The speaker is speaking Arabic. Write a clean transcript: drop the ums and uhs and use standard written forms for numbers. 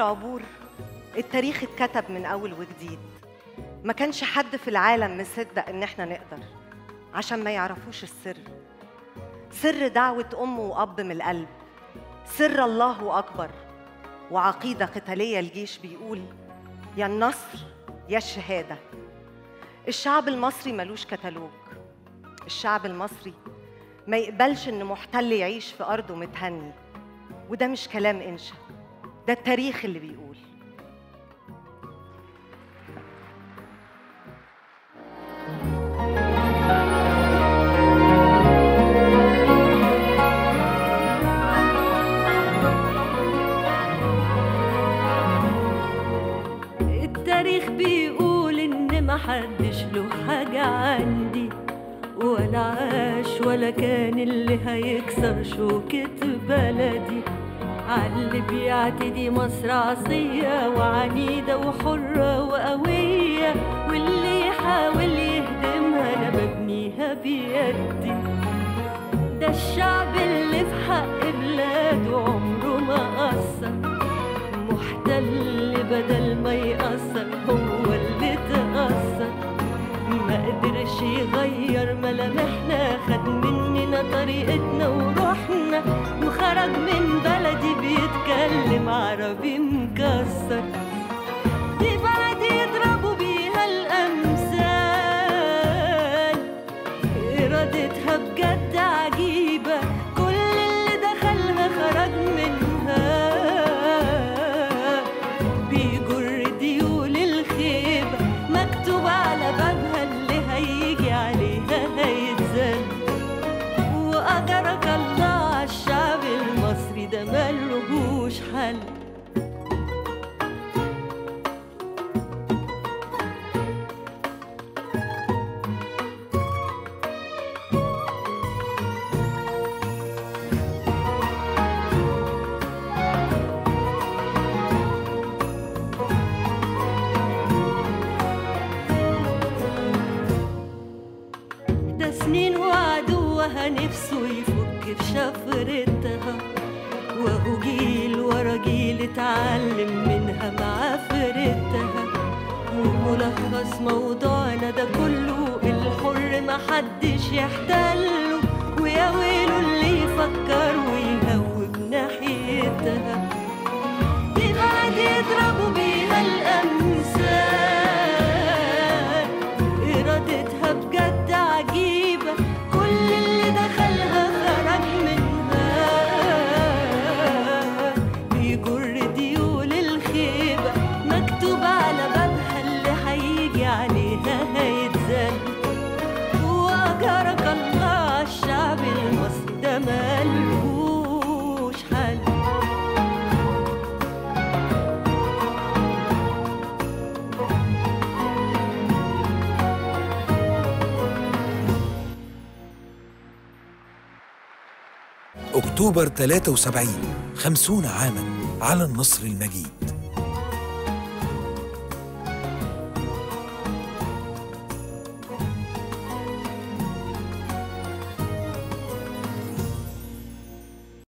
العبور التاريخ اتكتب من أول وجديد. ما كانش حد في العالم مصدق إن إحنا نقدر، عشان ما يعرفوش السر. سر دعوة أم وأب من القلب، سر الله أكبر، وعقيدة قتالية الجيش بيقول يا النصر يا الشهادة. الشعب المصري ملوش كتالوج. الشعب المصري ما يقبلش إن محتل يعيش في أرضه متهني. وده مش كلام إنشا، ده التاريخ اللي بيقول. التاريخ بيقول إن محدش له حاجة عندي، ولا عاش ولا كان اللي هيكسر شوكة بلدي. عاللي بيعتدي مصر عصية وعنيدة وحرة وقوية، واللي يحاول يهدمها أنا ببنيها بيدي. ده الشعب اللي في حق بلاده عمره ما قصر، محتل بدل ما يقصر هو اللي تأثر. ما قدرش يغير ملامحنا، خد مننا طريقتنا وروحنا، وخرج من بلدي بيتكلم عربي مكسر. دي بلدي يضربوا بيها الأمثال، إرادتها بجد عجيبة، كل اللي دخلها خرج منها. بيجر ديول الخيبة مكتوب على بابها، اللي هيجي عليها هيتذل. وأجرك الله عالشعب المصري ده ملهوش حل. ده سنين وعدوها نفسه يفك في شفرتها، وهو جيل ورا جيل اتعلم منها معافرتها. وملخص موضوعنا ده كله الحر محدش يحتله، ويا ويله اللي يفكر ويهوب ناحيتها. دي بلد يضربوا بيها الأمثال، إرادتها بجد عجيبة، كل اللي دخلها خرج منها. بيجر ديول الخيبة مكتوب على بابها، اللي هيجي عليها هيتذل. وأجرك الله عالشعب المصري ده ملهوش حل. أكتوبر 73، 50 عاماً على النصر المجيد.